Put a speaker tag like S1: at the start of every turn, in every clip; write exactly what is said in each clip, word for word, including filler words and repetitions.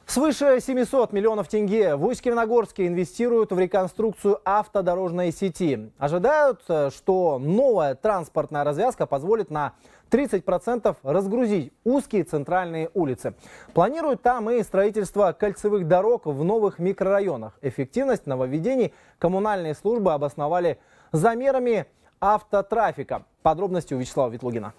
S1: Свыше семисот миллионов тенге в Усть-Каменогорске инвестируют в реконструкцию автодорожной сети. Ожидают, что новая транспортная развязка позволит на тридцать процентов разгрузить узкие центральные улицы. Планируют там и строительство кольцевых дорог в новых микрорайонах. Эффективность нововведений коммунальные службы обосновали замерами автотрафика. Подробности у Вячеслава Ветлугина.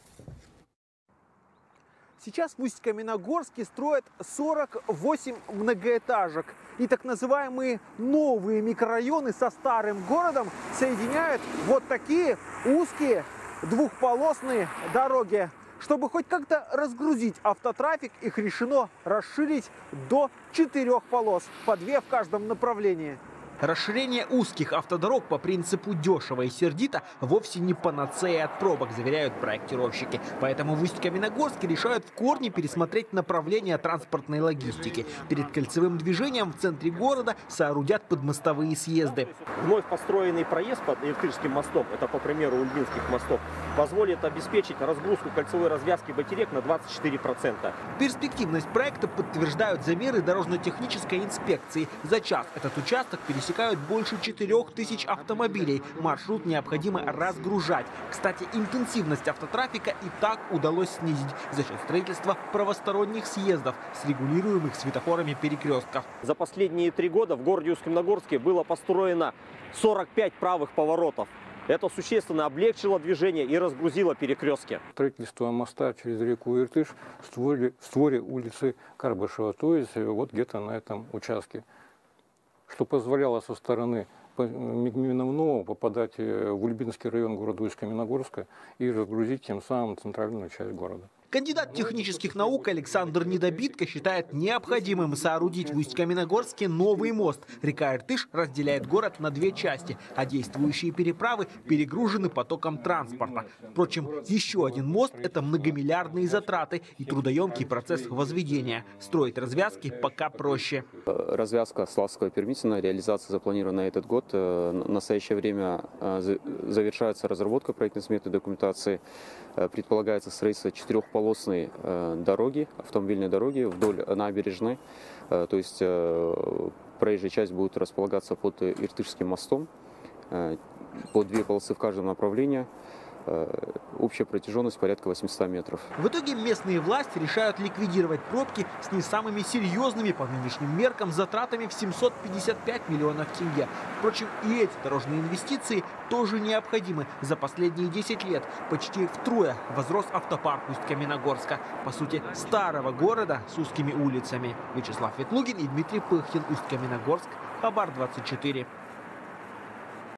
S2: Сейчас в Усть-Каменогорске строят сорок восемь многоэтажек. И так называемые новые микрорайоны со старым городом соединяют вот такие узкие двухполосные дороги. Чтобы хоть как-то разгрузить автотрафик, их решено расширить до четырех полос, по две в каждом направлении.
S3: Расширение узких автодорог по принципу дешево и сердито вовсе не панацея от пробок, заверяют проектировщики. Поэтому в Усть-Каменогорске решают в корне пересмотреть направление транспортной логистики. Перед кольцевым движением в центре города соорудят подмостовые съезды.
S4: Вновь построенный проезд под Иртышским мостом, это по примеру Ульбинских мостов, позволит обеспечить разгрузку кольцевой развязки байтерек на двадцать четыре процента.
S3: Перспективность проекта подтверждают замеры дорожно-технической инспекции. За час этот участок пересекает Пересекают больше четырех тысяч автомобилей. Маршрут необходимо разгружать. Кстати, интенсивность автотрафика и так удалось снизить за счет строительства правосторонних съездов с регулируемых светофорами перекрестков.
S4: За последние три года в городе Усть-Каменогорске было построено сорок пять правых поворотов. Это существенно облегчило движение и разгрузило перекрестки.
S5: Строительство моста через реку Иртыш в створе, в створе улицы Карбышева, то есть вот где-то на этом участке, что позволяло со стороны Миновного попадать в Ульбинский район города Усть-Каменогорска и разгрузить тем самым центральную часть города.
S3: Кандидат технических наук Александр Недобитко считает необходимым соорудить в Усть-Каменогорске новый мост. Река Иртыш разделяет город на две части, а действующие переправы перегружены потоком транспорта. Впрочем, еще один мост – это многомиллиардные затраты и трудоемкий процесс возведения. Строить развязки пока проще.
S6: Развязка Славского-Пермитина, реализация запланирована на этот год. В настоящее время завершается разработка проектной сметы документации. Предполагается строительство четырехполосной дороги, автомобильной дороги вдоль набережной. То есть проезжая часть будет располагаться под Иртышским мостом, по две полосы в каждом направлении. Общая протяженность порядка восьмисот метров.
S3: В итоге местные власти решают ликвидировать пробки с не самыми серьезными по нынешним меркам затратами в семьсот пятьдесят пять миллионов тенге. Впрочем, и эти дорожные инвестиции тоже необходимы. За последние десять лет почти втрое возрос автопарк Усть-Каменогорска. По сути, старого города с узкими улицами. Вячеслав Ветлугин и Дмитрий Пыхтин. Усть-Каменогорск. Хабар двадцать четыре.